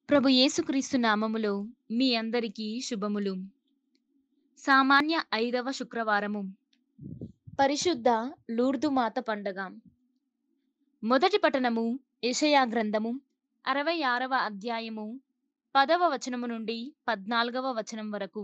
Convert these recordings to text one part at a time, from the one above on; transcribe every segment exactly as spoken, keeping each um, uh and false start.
ప్రభు యేసుక్రీస్తు నామములో మీ అందరికీ శుభములు. సామాన్య ఐదవ శుక్రవారము. పరిశుద్ధ లూర్దు మాత పండగ. మొదటి పఠనము యెషయా గ్రంథము అరవై ఆరవ అధ్యాయము పదవ వచనము నుండి పద్నాలుగవ వచనం వరకు.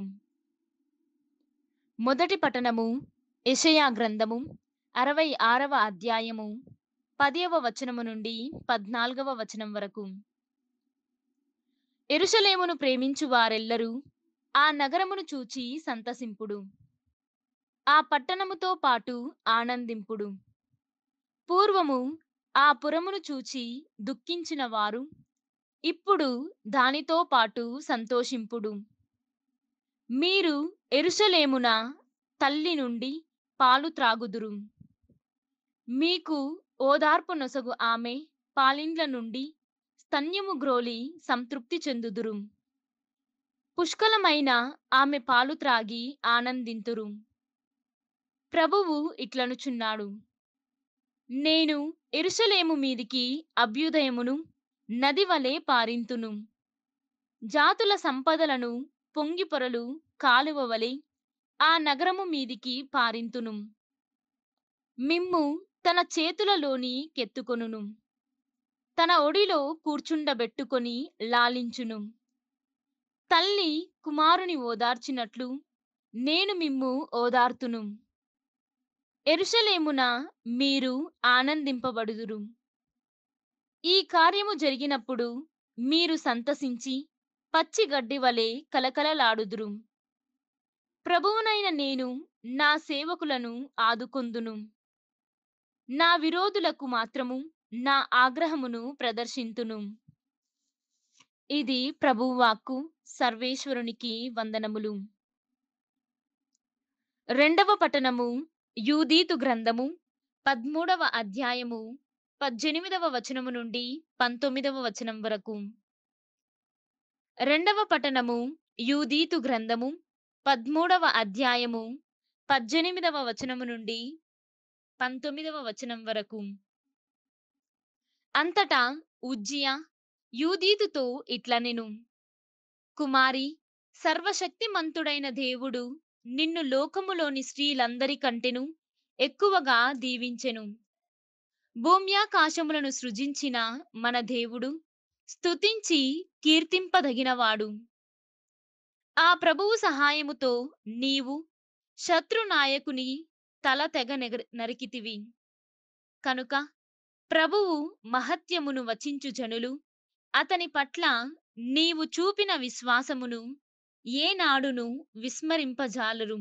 మొదటి పఠనము యెషయా గ్రంథము అరవై ఆరవ అధ్యాయము పదవ వచనము నుండి పద్నాలుగవ వచనం వరకు. యెరూషలేమును ప్రేమించు వారెల్లరూ ఆ నగరమును చూచి సంతసింపుడు. ఆ పట్టణముతో పాటు ఆనందింపుడు. పూర్వము ఆ పురమును చూచి దుఃఖించిన వారు ఇప్పుడు దానితో పాటు సంతోషింపుడు. మీరు యెరూషలేమున తల్లి నుండి పాలు త్రాగుదురు. మీకు ఓదార్పు నొసగు ఆమె పాలిండ్ల నుండి స్తన్యము గ్రోలి సంతృప్తి చెందుదురు. పుష్కలమైన ఆమె పాలు త్రాగి ఆనందింతురు. ప్రభువు ఇట్లనుచున్నాడు, నేను యెరూషలేము మీదికి అభ్యుదయమును నది వలె పారింతును. జాతుల సంపదలను పొంగిపొరలు కాలువ వలె ఆ నగరము మీదికి పారింతును. మిమ్ము తన చేతులలోని కెత్తుకొనును, తన ఒడిలో కూర్చుండబెట్టుకొని లాలించును. తల్లి కుమారుని ఓదార్చినట్లు నేను మిమ్ము ఓదార్తును. యెరూషలేమున మీరు ఆనందింపబడుదురు. ఈ కార్యము జరిగినప్పుడు మీరు సంతసించి పచ్చి గడ్డి వలె కలకలలాడుదురు. ప్రభువునైన నేను నా సేవకులను ఆదుకొందును. నా విరోధులకు మాత్రము నా ఆగ్రహమును ప్రదర్శింతును. ఇది ప్రభువాక్కు. సర్వేశ్వరునికి వందనములు. రెండవ పఠనము యూదీతు గ్రంథము పదమూడవ అధ్యాయము పద్దెనిమిదవ వచనము నుండి పంతొమ్మిదవ వచనం వరకు. రెండవ పఠనము యూదీతు గ్రంథము పదమూడవ అధ్యాయము పద్దెనిమిదవ వచనము నుండి పంతొమ్మిదవ వచనం వరకు. అంతటా ఉజ్జియా యూదీతుతో ఇట్లనెను, కుమారి, సర్వశక్తిమంతుడైన దేవుడు నిన్ను లోకములోని స్త్రీలందరి కంటెను ఎక్కువగా దీవించెను. భూమ్యాకాశములను సృజించిన మన దేవుడు స్తుతించి కీర్తింపదగినవాడు. ఆ ప్రభువు సహాయముతో నీవు శత్రునాయకుని తల తెగ నరికితివి. కనుక ప్రభువు మహత్యమును వచించు జనులు అతని పట్ల నీవు చూపిన విశ్వాసమును ఏనాడును విస్మరింపజాలరు.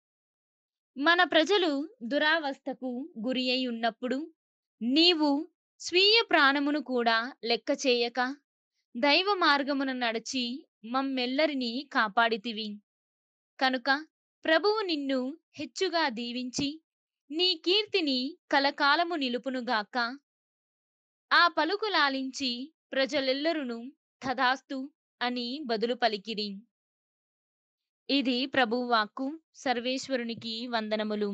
మన ప్రజలు దురావస్థకు గురి అయి ఉన్నప్పుడు నీవు స్వీయ ప్రాణమును కూడా లెక్క చేయక దైవ మార్గమున నడిచి మమ్మెల్లరినీ కాపాడితివి. కనుక ప్రభువు నిన్ను హెచ్చుగా దీవించి నీ కీర్తిని కలకాలము నిలుపునుగాక. ఆ పలుకు లాలించి ప్రజలెల్లరును తథాస్తు అని బదులు పలికిరి. ఇది ప్రభువాక్కు. సర్వేశ్వరునికి వందనములు.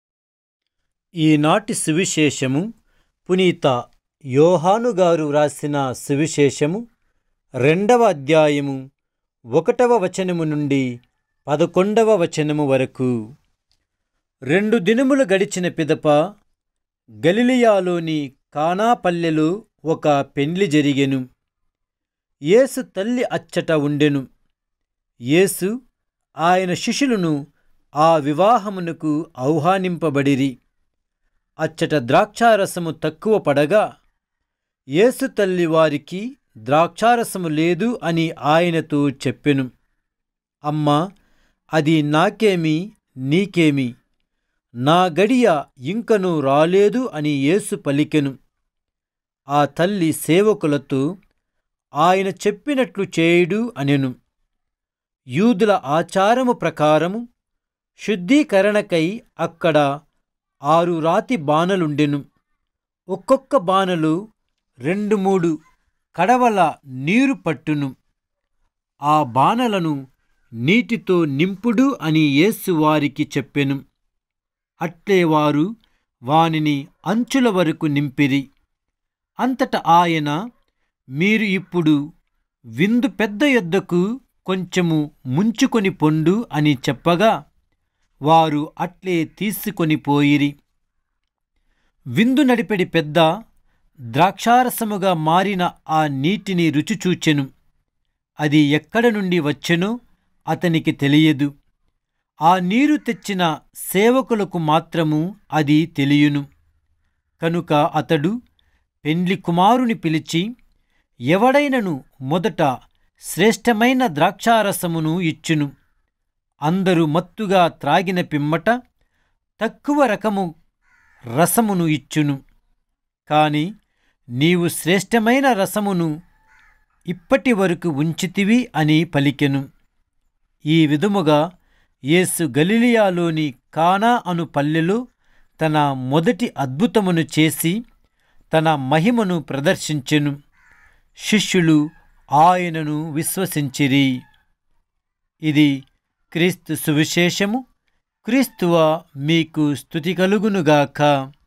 ఈనాటి సువిశేషము పునీత యోహాను గారు వ్రాసిన సువిశేషము రెండవ అధ్యాయము ఒకటవ వచనము నుండి పదకొండవ వచనము వరకు. రెండు దినములు గడిచిన పిదప గలిలయలోని కానా పల్లెలో ఒక పెండ్లి జరిగెను. యేసు తల్లి అచ్చట ఉండెను. యేసు ఆయన శిష్యులను ఆ వివాహమునకు ఆహ్వానింపబడిరి. అచ్చట ద్రాక్షారసము తక్కువ పడగా యేసు తల్లి వారికి ద్రాక్షారసము లేదు అని ఆయనతో చెప్పెను. అమ్మా, అది నాకేమి, నీకేమి, నా గడియ ఇంకనూ రాలేదు అని యేసు పలికెను. ఆ తల్లి సేవకులతో ఆయన చెప్పినట్లు చేయుడు అనెను. యూదుల ఆచారము ప్రకారము శుద్ధీకరణకై అక్కడ ఆరు రాతి బానలుండెను. ఒక్కొక్క బానలు రెండు మూడు కడవల నీరు పట్టును. ఆ బానలను నీటితో నింపుడు అని యేసు వారికి చెప్పెను. అట్లే వారు వానిని అంచుల వరకు నింపిరి. అంతట ఆయన, మీరు ఇప్పుడు విందు పెద్ద యొద్దకు కొంచెము ముంచుకొని పొండు అని చెప్పగా వారు అట్లే తీసుకొని పోయిరి. విందు నడిపెడి పెద్ద ద్రాక్షారసముగా మారిన ఆ నీటిని రుచిచూచెను. అది ఎక్కడ నుండి వచ్చెనో అతనికి తెలియదు. ఆ నీరు తెచ్చిన సేవకులకు మాత్రము అది తెలియును. కనుక అతడు పెండ్లి కుమారుని పిలిచి, ఎవడైనను మొదట శ్రేష్టమైన ద్రాక్షారసమును ఇచ్చును. అందరూ మత్తుగా త్రాగిన పిమ్మట తక్కువ రకము రసమును ఇచ్చును. కాని నీవు శ్రేష్టమైన రసమును ఇప్పటి వరకు ఉంచితివి అని పలికెను. ఈ విధముగా యేసు గలిలయలోని కానా అను పల్లెలో తన మొదటి అద్భుతమును చేసి తన మహిమను ప్రదర్శించెను. శిష్యులు ఆయనను విశ్వసించిరి. ఇది క్రీస్తు సువిశేషము. క్రీస్తువా మీకు స్తుతి కలుగునుగాక.